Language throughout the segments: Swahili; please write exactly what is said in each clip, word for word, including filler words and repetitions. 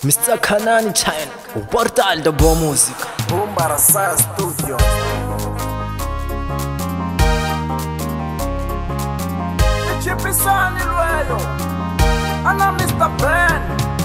mister Kanani China, o portal da boa música. Bombaraçá Studio. Echipisani Luelo, Ana mister Ben.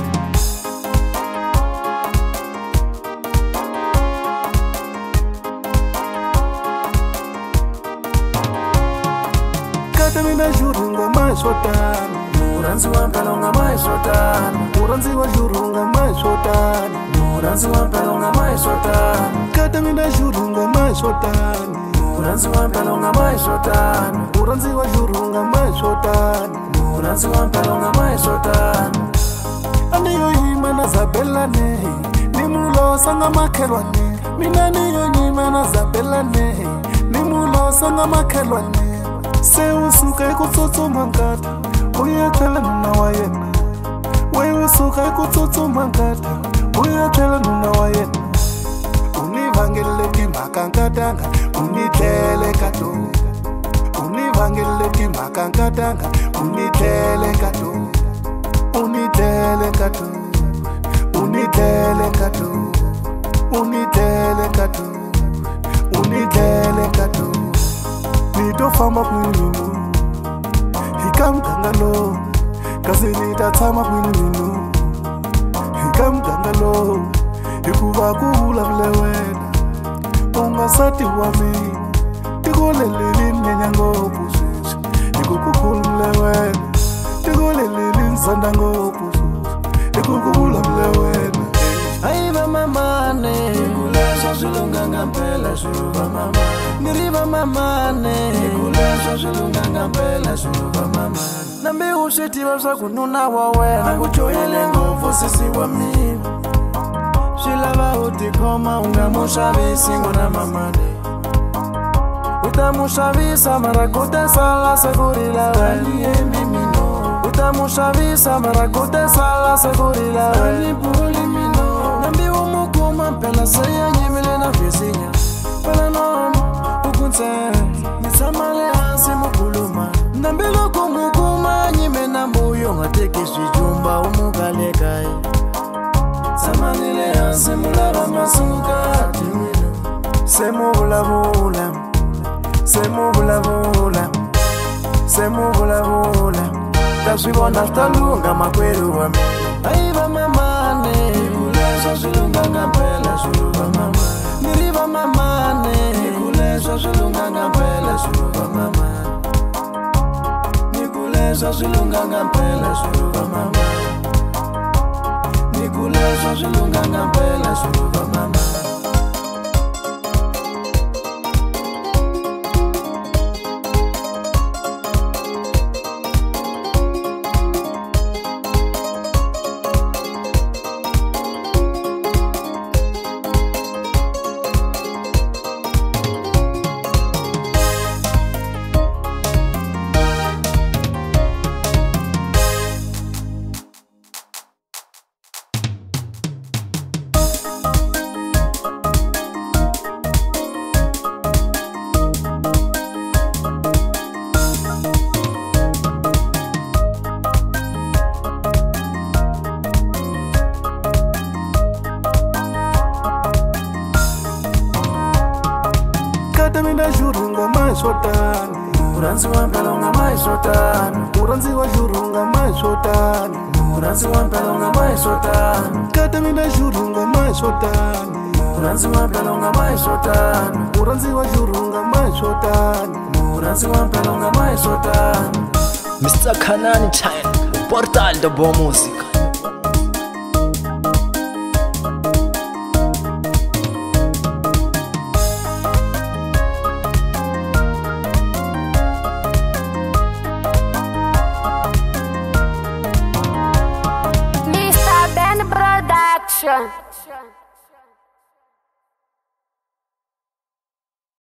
Kata mina jurunga mais otano, Muranzi wampelonga mais otano, Muranzi wa jurunga mais otano, Muranzi wampelonga mais otano, Kata mina jurunga mais otano, Muranzi wampelonga mais otano, Muranzi wa jurunga mais otano, Muranzi wampelonga mais otano. Aniyo yima na zabela ne, nimulo sanga makelwane, mina niyo yima na zabela ne, nimulo sanga makelwane. Se usuka ikutsotso mangata, uyatela nuna wa yena. We usuka ikutsotso mangata, uyatela nuna wa yena. Univangele timakankatanga, unitele kato. Univangele timakankatanga, unitele kato. Unitele kato, unitele kato, unitele kato, unitele kato. Nito fama kwinu, hikam kangalo, kazi nita tama kwinu. Hikam kangalo, hikuwa kuhula vlewena, unga sati wami, tigole lili nyanyango pusisi, hikukuhula vlewena, tigole lili nsandango pusisi, hikukuhula vlewena. Aiva mamane, Nikulesa zulunga ngampela shuva mama. Niriva mamane, Nikulesa zulunga ngampela shuva mama. Nambi ushiti wasa kununa wawena, kuchoyele nguvu sisi wa mimi. Shilava utikoma unga mushavisi ngona mamane. Utamushavisa marakote sala segurila wani emimino. Utamushavisa marakote sala segurila wani pulimino. Nambi umukuma pela seya nyimile na visinya. Pela nono ukunse nisamale ansi mukuluma. Nambi lukumukuma nyime na mbuyo ngateke shijumba umukalekae. Samanile ansi mulava masuka timino. Semu vula vula, semu vula vula, semu vula vula. Taswibona stalunga makweru wami. Aiva mamane, Nikulesa zulunga ngampela shuva mama. Niriva mamane, Nikulesa zulunga ngampela shuva mama. Nikulesa zulunga ngampela shuva mama. Nikulesa zulunga ngampela shuva mama. Kata mina jurunga mais otano, Muranzi wampelonga mais otano, Muranzi wa jurunga mais otano, Muranzi wampelonga mais otano, Kata mina jurunga mais otano, Muranzi wampelonga mais otano, Muranzi wa jurunga mais otano, Muranzi wampelonga mais otano. mister Kanani China, o portal da boa música. mister Ben Production.